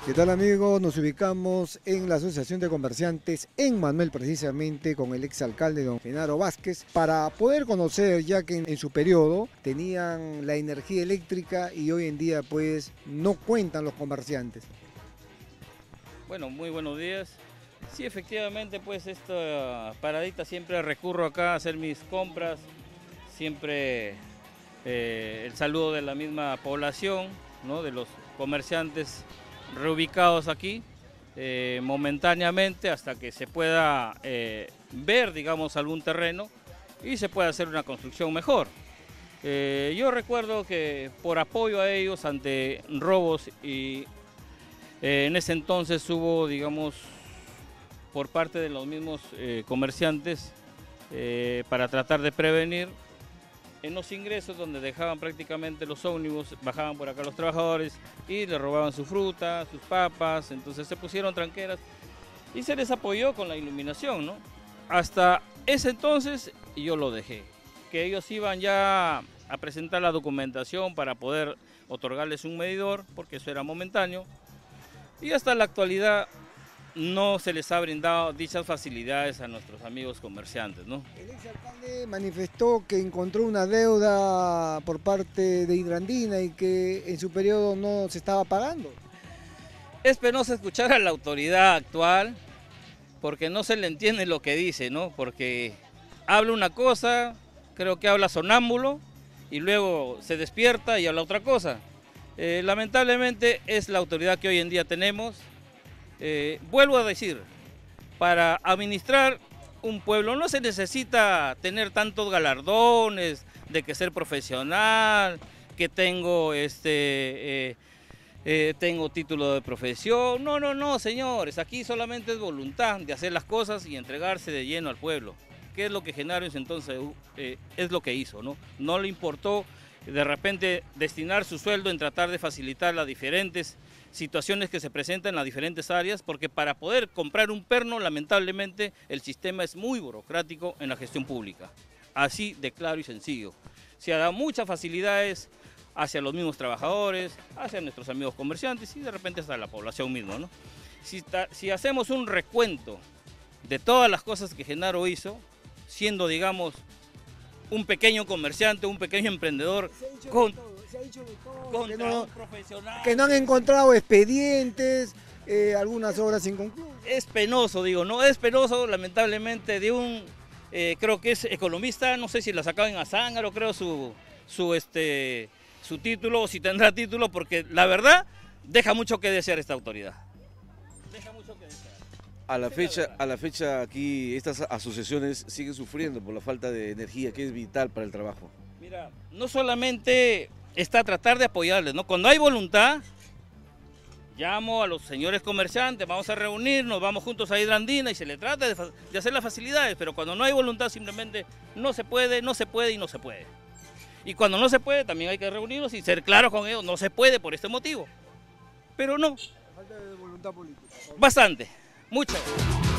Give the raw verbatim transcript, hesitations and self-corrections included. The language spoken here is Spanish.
¿Qué tal, amigos? Nos ubicamos en la Asociación de Comerciantes en Manuel, precisamente con el exalcalde don Genaro Vázquez, para poder conocer, ya que en, en su periodo tenían la energía eléctrica y hoy en día pues no cuentan los comerciantes. Bueno, muy buenos días. Sí, efectivamente, pues esta paradita siempre recurro acá a hacer mis compras, siempre eh, el saludo de la misma población, ¿no? De los comerciantes reubicados aquí eh, momentáneamente hasta que se pueda eh, ver, digamos, algún terreno y se pueda hacer una construcción mejor. Eh, yo recuerdo que por apoyo a ellos ante robos y eh, en ese entonces hubo, digamos, por parte de los mismos eh, comerciantes eh, para tratar de prevenir en los ingresos donde dejaban prácticamente los ómnibus, bajaban por acá los trabajadores y les robaban su fruta, sus papas, entonces se pusieron tranqueras y se les apoyó con la iluminación, ¿no? Hasta ese entonces yo lo dejé, que ellos iban ya a presentar la documentación para poder otorgarles un medidor, porque eso era momentáneo, y hasta la actualidad no se les ha brindado dichas facilidades a nuestros amigos comerciantes, ¿no? El exalcalde manifestó que encontró una deuda por parte de Hidroandina y que en su periodo no se estaba pagando. Es penoso escuchar a la autoridad actual porque no se le entiende lo que dice, ¿no? Porque habla una cosa, creo que habla sonámbulo y luego se despierta y habla otra cosa. Eh, lamentablemente es la autoridad que hoy en día tenemos. Eh, vuelvo a decir, para administrar un pueblo no se necesita tener tantos galardones de que ser profesional, que tengo, este, eh, eh, tengo título de profesión. No, no, no, señores, aquí solamente es voluntad de hacer las cosas y entregarse de lleno al pueblo. ¿Qué es lo que Genaro entonces eh, es lo que hizo, ¿no? No le importó de repente destinar su sueldo en tratar de facilitar las diferentes situaciones que se presentan en las diferentes áreas, porque para poder comprar un perno, lamentablemente, el sistema es muy burocrático en la gestión pública. Así de claro y sencillo. Se ha dado muchas facilidades hacia los mismos trabajadores, hacia nuestros amigos comerciantes y de repente hasta la población misma, ¿no? Si, ta, si hacemos un recuento de todas las cosas que Genaro hizo, siendo, digamos, un pequeño comerciante, un pequeño emprendedor, con, Se ha dicho de todo, contra que no, un profesional. que no han encontrado expedientes, eh, algunas obras inconclusas. Es penoso, digo, no es penoso, lamentablemente, de un, eh, creo que es economista, no sé si la sacaba en Azángaro, creo su, su, este, su título, o si tendrá título, porque la verdad deja mucho que desear esta autoridad. Deja mucho que desear. A la fecha, a la fecha aquí estas asociaciones siguen sufriendo por la falta de energía, que es vital para el trabajo. Mira, no solamente está a tratar de apoyarles, ¿no? Cuando hay voluntad, llamo a los señores comerciantes, vamos a reunirnos, vamos juntos a Hidroandina y se le trata de, de hacer las facilidades, pero cuando no hay voluntad simplemente no se puede, no se puede y no se puede. Y cuando no se puede también hay que reunirnos y ser claros con ellos, no se puede por este motivo. Pero no. Falta de voluntad política. Bastante, mucho.